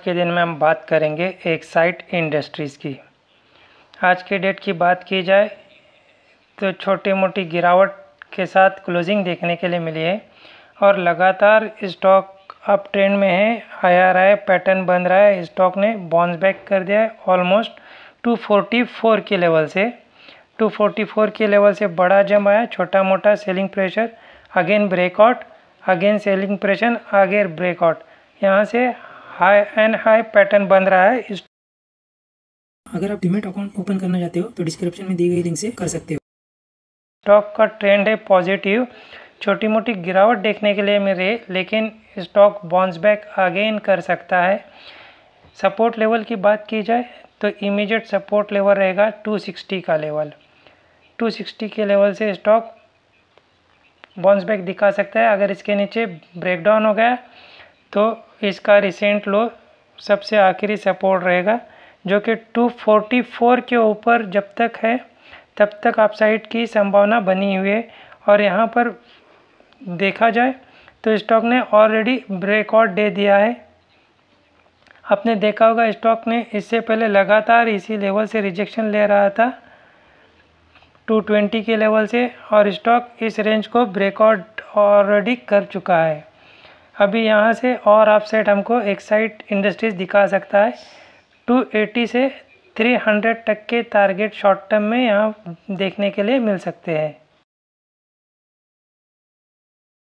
के दिन में हम बात करेंगे एक्साइड इंडस्ट्रीज़ की। आज के डेट की बात की जाए तो छोटी मोटी गिरावट के साथ क्लोजिंग देखने के लिए मिली है और लगातार स्टॉक अप ट्रेंड में है। IRI पैटर्न बन रहा है। स्टॉक ने बाउंस बैक कर दिया है ऑलमोस्ट 244 के लेवल से। 244 के लेवल से बड़ा जंप आया, छोटा मोटा selling pressure, again breakout, again selling pressure, again breakout. यहाँ से हाई एंड हाई पैटर्न बन रहा है। अगर आप डीमैट अकाउंट ओपन करना चाहते हो तो डिस्क्रिप्शन में दी गई लिंक से कर सकते हो। स्टॉक का ट्रेंड है पॉजिटिव। छोटी मोटी गिरावट देखने के लिए मिल रही है, लेकिन स्टॉक बाउंस बैक अगेन कर सकता है। सपोर्ट लेवल की बात की जाए तो इमीडिएट सपोर्ट लेवल रहेगा 260 का लेवल। 260 के लेवल से स्टॉक बाउंस बैक दिखा सकता है। अगर इसके नीचे ब्रेकडाउन हो गया तो इसका रिसेंट लो सबसे आखिरी सपोर्ट रहेगा, जो कि 244 के ऊपर जब तक है तब तक अपसाइड की संभावना बनी हुई है। और यहाँ पर देखा जाए तो स्टॉक ने ऑलरेडी ब्रेकआउट दे दिया है। आपने देखा होगा स्टॉक ने इससे पहले लगातार इसी लेवल से रिजेक्शन ले रहा था 220 के लेवल से, और स्टॉक इस रेंज को ब्रेकआउट ऑलरेडी कर चुका है। अभी यहाँ से और अपसाइड हमको एक्साइड इंडस्ट्रीज दिखा सकता है। 280 से 300 तक के टारगेट शॉर्ट टर्म में यहाँ देखने के लिए मिल सकते हैं।